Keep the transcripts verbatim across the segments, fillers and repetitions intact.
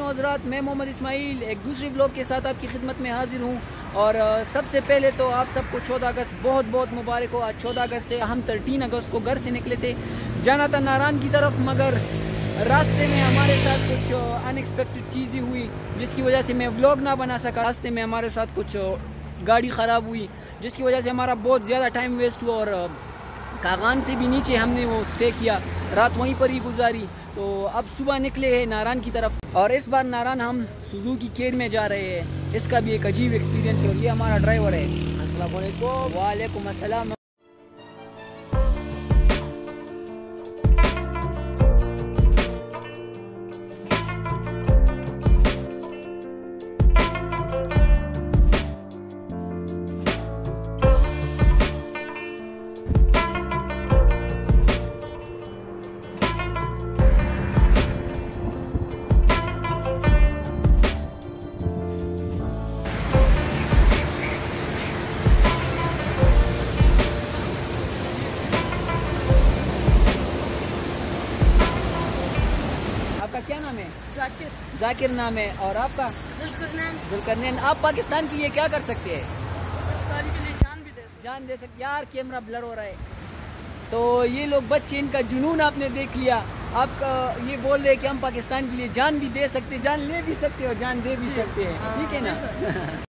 हज़रात, मैं मोहम्मद इस्माइल एक दूसरे व्लॉग के साथ आपकी खिदमत में हाजिर हूँ। और सबसे पहले तो आप सबको चौदह अगस्त बहुत बहुत मुबारक हो। आज चौदह अगस्त है। हम तेरह अगस्त को घर से निकले थे, जाना था नारान की तरफ, मगर रास्ते में हमारे साथ कुछ अनएक्सपेक्टेड चीज़ें हुई जिसकी वजह से मैं व्लॉग ना बना सका। रास्ते में हमारे साथ कुछ गाड़ी ख़राब हुई जिसकी वजह से हमारा बहुत ज़्यादा टाइम वेस्ट हुआ और कागान से भी नीचे हमने वो स्टे किया, रात वहीं पर ही गुजारी। तो अब सुबह निकले हैं नारान की तरफ और इस बार नारान हम सुजुकी केयर में जा रहे हैं। इसका भी एक अजीब एक्सपीरियंस है और ये हमारा ड्राइवर है। अस्सलाम वालेकुम। वालेकुम अस्सलाम। आपका क्या नाम है? जाकिर। जाकिर नाम है। और आपका? जुल्करनैन। जुल्करनैन। आप पाकिस्तान के लिए क्या कर सकते हैं? पाकिस्तान के लिए जान भी दे सकते। जान दे सकते। यार कैमरा ब्लर हो रहा है। तो ये लोग बच्चे, इनका जुनून आपने देख लिया। आप ये बोल रहे हैं कि हम पाकिस्तान के लिए जान भी दे सकते, जान ले भी सकते और जान दे भी सकते हैं, ठीक है ना?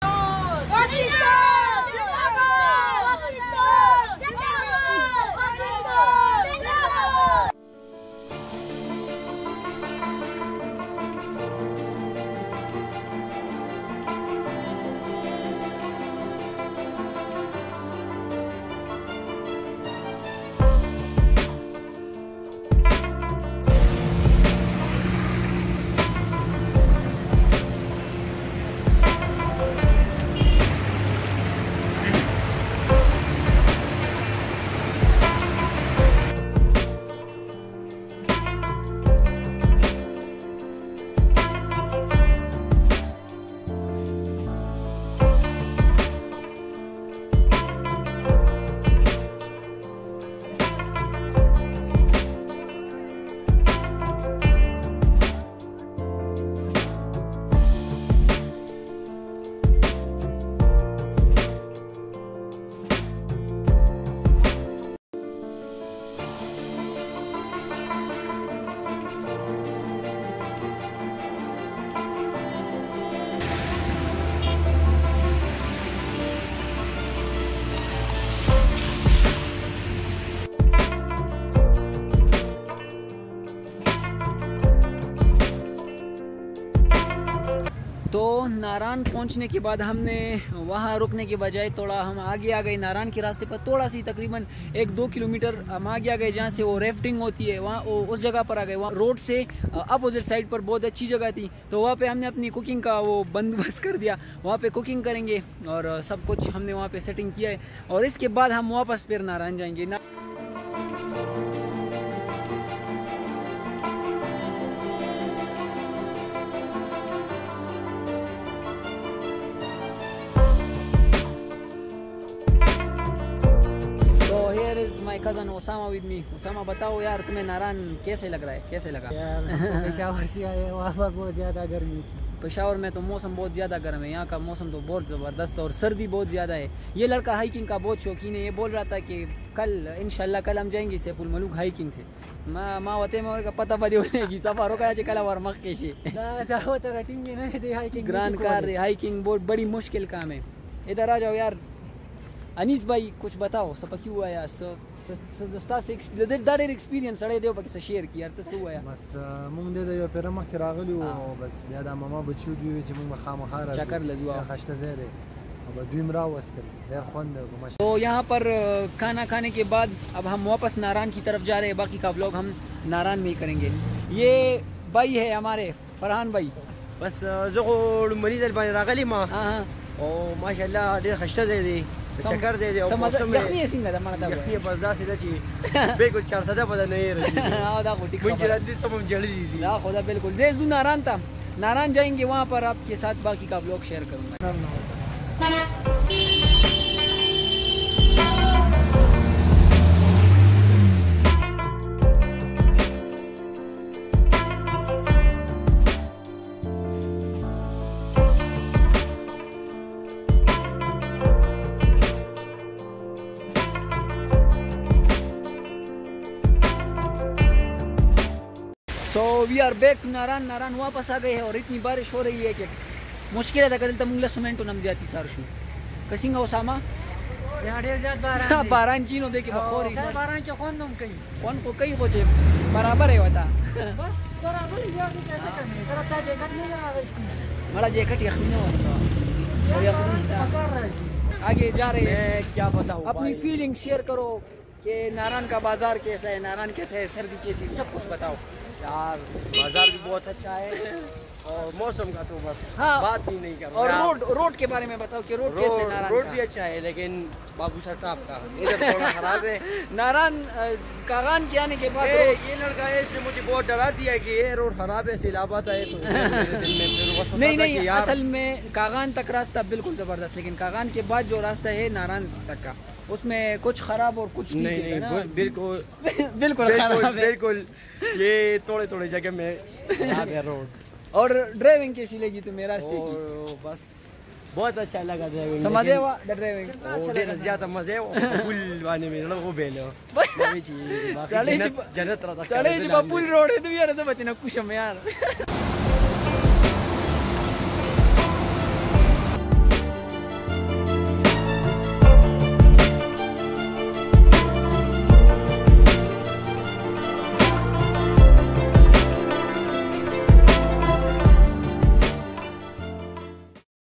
तो नारान पहुंचने के बाद हमने वहां रुकने के बजाय थोड़ा हम आगे आ गए नारान के रास्ते पर, थोड़ा सी तकरीबन एक दो किलोमीटर हम आगे आ गए जहां से वो राफ्टिंग होती है। वहाँ उस जगह पर आ गए। वहाँ रोड से अपोजिट साइड पर बहुत अच्छी जगह थी, तो वहाँ पे हमने अपनी कुकिंग का वो बंदोबस्त कर दिया। वहाँ पे कुकिंग करेंगे और सब कुछ हमने वहाँ पे सेटिंग किया है और इसके बाद हम वापस फिर नारान जाएंगे ना। My cousin Osama with me. Osama बताओ यार, तुम्हें नारान कैसे लग रहा है, कैसे लगा? यार पेशावर से आए, वहाँ पर बहुत ज़्यादा गर्मी। पेशावर में तो मौसम बहुत ज़्यादा गर्म है, यहाँ का मौसम तो बहुत ज़बरदस्त और सर्दी बहुत ज़्यादा है। ये लड़का हाइकिंग का बहुत शौकीन है। ये बोल रहा था कि कल इंशाल्लाह कल हम जाएंगे सैफुल मलूक हाइकिंग से। माँ माँ होते में का पता पड़ी होगी सफ़र होगा कल और मक्के से ग्रांड कार हाइकिंग बहुत बड़ी मुश्किल काम है। इधर आ जाओ यार। अनीस भाई कुछ बताओ, सब क्यों हुआ यार? सदस्ता से दारेर एक्सपीरियंस अड़े देव पके शेयर किया तो सो हुआ बस मुंग दे दे पर ما راغلی و بس بیا د ماما بچو دی چې موږ خامخا راځو چکر لزوا خشته زیاده अब دویم را वस्तल ډیر خوند ماشا। तो यहाँ पर खाना खाने के बाद अब हम वापस नारान की तरफ जा रहे हैं। बाकी का व्लॉग हम नारान में ही करेंगे। ये भाई है हमारे फरहान भाई। बस जो मरीज अलबानी रागली माँ हाँ ओ माशाल्लाह ډیر خشته زیاده चक्कर दे दे मौसम यखनी है सिंगा दा मानता यखनी बस दा सीधा ची बिल्कुल चार सदा पता नहीं रही हां दा गोटी मुझे रात सब जल्दी दी ला खुदा बिल्कुल जे जू नारान था। नारान जाएंगे, वहां पर आपके साथ बाकी का व्लॉग शेयर करूंगा। We are back to Naran. Naran वापस आ गए हैं और इतनी बारिश हो रही है कि मुश्किल है कदल तमुंगला सीमेंट नम जाती सारशु कसिंगा उसामा यहाँ ढेर ज्यादा बारान बारान चीनो दे के बखोरी सर बारान के कौन नम कहीं कौन को कई को जे बराबर है बता बस बराबर यार कैसे करने सर अपना जैकेट नहीं लगा इसमें बड़ा जैकेट यखनी हो और यखनी आगे जा रहे हैं। क्या बताऊं अपनी फीलिंग शेयर करो कि नारान का बाजार कैसा है, नारान कैसा है, सर्दी कैसी, सब कुछ बताओ यार। बाजार भी बहुत अच्छा है और मौसम का तो बस हाँ, बात ही नहीं कर। और रोड रोड के बारे में बताओ कि रोड कैसे नारान रोड का? भी अच्छा है लेकिन बाबू सरताब का इधर थोड़ा खराब है। नारान कागान के आने के बाद ए, ये लड़का है इसने मुझे बहुत डरा दिया कि ये रोड खराब है, सैलाबाद है तो नहीं नहीं असल में कागान तक रास्ता बिल्कुल जबरदस्त, लेकिन कागान के बाद जो रास्ता है नारान तक का उसमें कुछ खराब और कुछ ठीक नहीं है नहीं बिल्कुल बिल्कुल खराब है बिल्कुल। ये थोड़े थोड़े जगह में खराब है रोड। और ड्राइविंग कैसी लगी तुम्हें रास्ते की? बस बहुत अच्छा लगा ड्राइविंग। समझे हुआ ड्राइविंग और ज्यादा मजे वो पुल वाले में लोग बेलो साले जन्नत रहा साले जब पुल रोड है तो यार सब बतना कुछ हम यार